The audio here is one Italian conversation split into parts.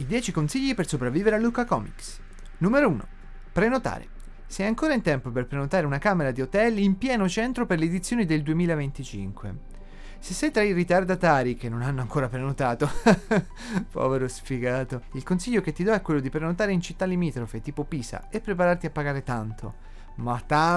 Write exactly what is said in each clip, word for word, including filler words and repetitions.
I dieci consigli per sopravvivere a Lucca Comics. Numero uno. Prenotare. Sei ancora in tempo per prenotare una camera di hotel in pieno centro per le edizioni del duemilaventicinque. Se sei tra i ritardatari che non hanno ancora prenotato, povero sfigato, il consiglio che ti do è quello di prenotare in città limitrofe tipo Pisa e prepararti a pagare tanto. Ma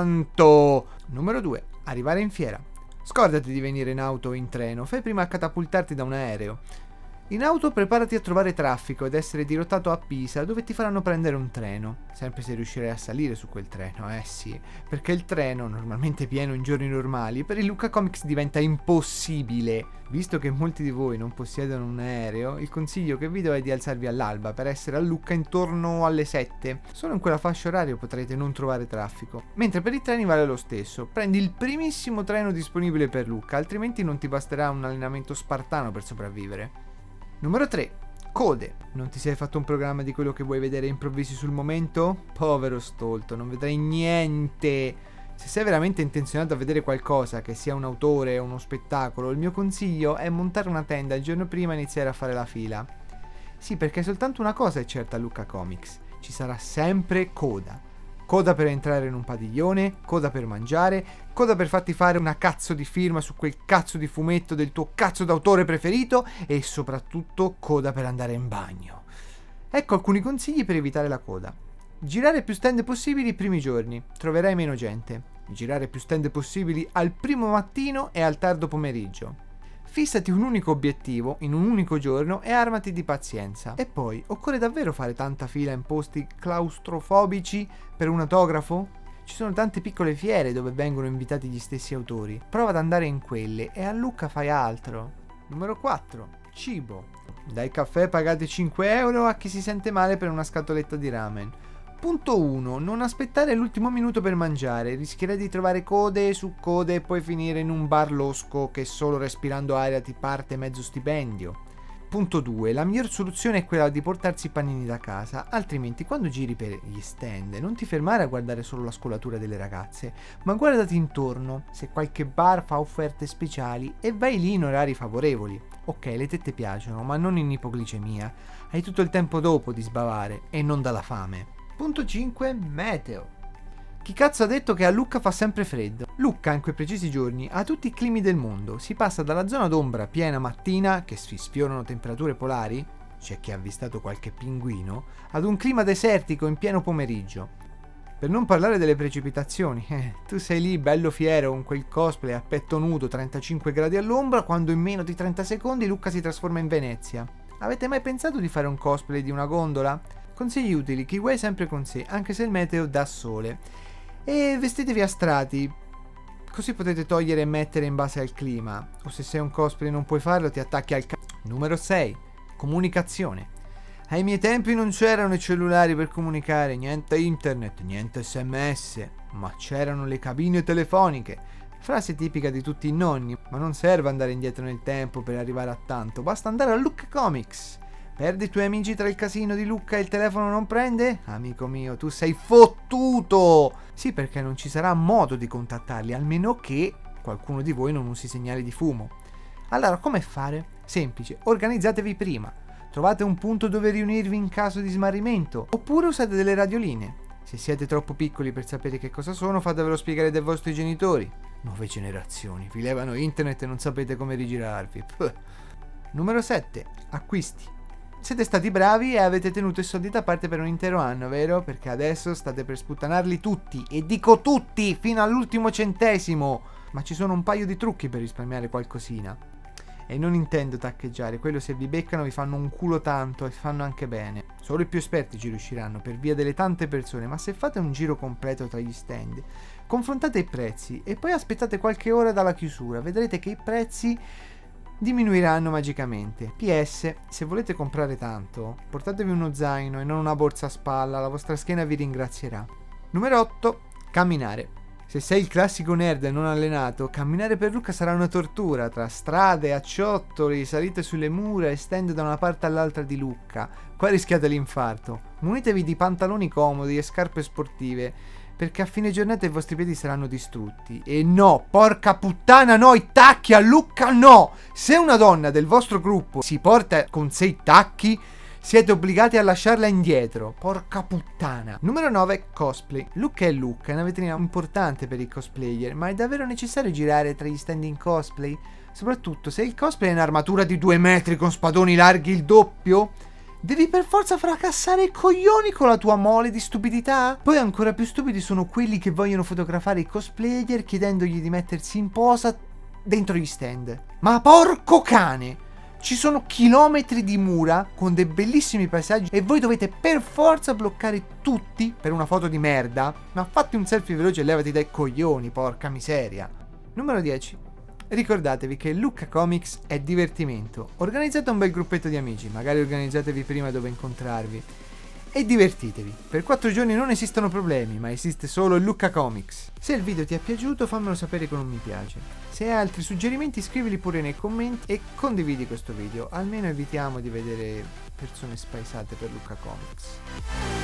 tanto! Numero due. Arrivare in fiera. Scordati di venire in auto o in treno, fai prima a catapultarti da un aereo. In auto preparati a trovare traffico ed essere dirottato a Pisa, dove ti faranno prendere un treno. Sempre se riuscirai a salire su quel treno, eh sì. Perché il treno, normalmente pieno in giorni normali, per il Lucca Comics diventa impossibile. Visto che molti di voi non possiedono un aereo, il consiglio che vi do è di alzarvi all'alba per essere a Lucca intorno alle sette. Solo in quella fascia oraria potrete non trovare traffico. Mentre per i treni vale lo stesso. Prendi il primissimo treno disponibile per Lucca, altrimenti non ti basterà un allenamento spartano per sopravvivere. Numero tre. Code. Non ti sei fatto un programma di quello che vuoi vedere improvvisi sul momento? Povero stolto, non vedrai niente. Se sei veramente intenzionato a vedere qualcosa, che sia un autore o uno spettacolo, il mio consiglio è montare una tenda il giorno prima e iniziare a fare la fila. Sì, perché soltanto una cosa è certa a Lucca Comics: ci sarà sempre coda. Coda per entrare in un padiglione, coda per mangiare, coda per farti fare una cazzo di firma su quel cazzo di fumetto del tuo cazzo d'autore preferito e soprattutto coda per andare in bagno. Ecco alcuni consigli per evitare la coda. Girare più stand possibili i primi giorni, troverai meno gente. Girare più stand possibili al primo mattino e al tardo pomeriggio. Fissati un unico obiettivo in un unico giorno e armati di pazienza. E poi, occorre davvero fare tanta fila in posti claustrofobici per un autografo? Ci sono tante piccole fiere dove vengono invitati gli stessi autori. Prova ad andare in quelle e a Lucca fai altro. Numero quattro. Cibo. Dai caffè pagati cinque euro a chi si sente male per una scatoletta di ramen. Punto uno. Non aspettare l'ultimo minuto per mangiare, rischierai di trovare code su code e poi finire in un bar losco che solo respirando aria ti parte mezzo stipendio. Punto due. La miglior soluzione è quella di portarsi i panini da casa, altrimenti quando giri per gli stand non ti fermare a guardare solo la scolatura delle ragazze, ma guardati intorno se qualche bar fa offerte speciali e vai lì in orari favorevoli. Ok, le tette piacciono, ma non in ipoglicemia, hai tutto il tempo dopo di sbavare e non dalla fame. Punto cinque. Meteo. Chi cazzo ha detto che a Lucca fa sempre freddo? Lucca in quei precisi giorni ha tutti i climi del mondo. Si passa dalla zona d'ombra piena mattina, che si sfiorano temperature polari, c'è chi ha avvistato qualche pinguino, ad un clima desertico in pieno pomeriggio. Per non parlare delle precipitazioni, eh, tu sei lì bello fiero con quel cosplay a petto nudo trentacinque gradi all'ombra, quando in meno di trenta secondi Lucca si trasforma in Venezia. Avete mai pensato di fare un cosplay di una gondola? Consigli utili, Kiwi sempre con sé, anche se il meteo dà sole. E vestitevi a strati, così potete togliere e mettere in base al clima. O se sei un cosplay e non puoi farlo, ti attacchi al c***o. Numero sei. Comunicazione. Ai miei tempi non c'erano i cellulari per comunicare, niente internet, niente sms, ma c'erano le cabine telefoniche. Frase tipica di tutti i nonni, ma non serve andare indietro nel tempo per arrivare a tanto, basta andare a Lucca Comics. Perdi i tuoi amici tra il casino di Lucca e il telefono non prende? Amico mio, tu sei fottuto! Sì, perché non ci sarà modo di contattarli, almeno che qualcuno di voi non usi segnali di fumo. Allora, come fare? Semplice, organizzatevi prima. Trovate un punto dove riunirvi in caso di smarrimento, oppure usate delle radioline. Se siete troppo piccoli per sapere che cosa sono, fatevelo spiegare dai vostri genitori. Nuove generazioni, vi levano internet e non sapete come rigirarvi. Puh. Numero sette. Acquisti. Siete stati bravi e avete tenuto i soldi da parte per un intero anno, vero? Perché adesso state per sputtanarli tutti, e dico tutti, fino all'ultimo centesimo! Ma ci sono un paio di trucchi per risparmiare qualcosina. E non intendo taccheggiare, quello se vi beccano vi fanno un culo tanto e fanno anche bene. Solo i più esperti ci riusciranno per via delle tante persone, ma se fate un giro completo tra gli stand, confrontate i prezzi e poi aspettate qualche ora dalla chiusura, vedrete che i prezzi diminuiranno magicamente. P S. Se volete comprare tanto, portatevi uno zaino e non una borsa a spalla, la vostra schiena vi ringrazierà. Numero otto. Camminare. Se sei il classico nerd non allenato, camminare per Lucca sarà una tortura, tra strade, acciottoli, salite sulle mura e stand da una parte all'altra di Lucca. Qua rischiate l'infarto. Munitevi di pantaloni comodi e scarpe sportive, perché a fine giornata i vostri piedi saranno distrutti. E no, porca puttana no, i tacchi a Lucca no! Se una donna del vostro gruppo si porta con sé i tacchi, siete obbligati a lasciarla indietro. Porca puttana. Numero nove, cosplay. Look è Look, è una vetrina importante per i cosplayer, ma è davvero necessario girare tra gli stand in cosplay? Soprattutto se il cosplay è un'armatura di due metri con spadoni larghi il doppio? Devi per forza fracassare i coglioni con la tua mole di stupidità? Poi ancora più stupidi sono quelli che vogliono fotografare i cosplayer chiedendogli di mettersi in posa dentro gli stand. Ma porco cane! Ci sono chilometri di mura con dei bellissimi paesaggi e voi dovete per forza bloccare tutti per una foto di merda? Ma fatti un selfie veloce e levati dai coglioni, porca miseria. Numero dieci. Ricordatevi che Lucca Comics è divertimento. Organizzate un bel gruppetto di amici, magari organizzatevi prima dove incontrarvi. E divertitevi. Per quattro giorni non esistono problemi, ma esiste solo Lucca Comics. Se il video ti è piaciuto fammelo sapere con un mi piace. Se hai altri suggerimenti scrivili pure nei commenti e condividi questo video, almeno evitiamo di vedere persone spaesate per Lucca Comics.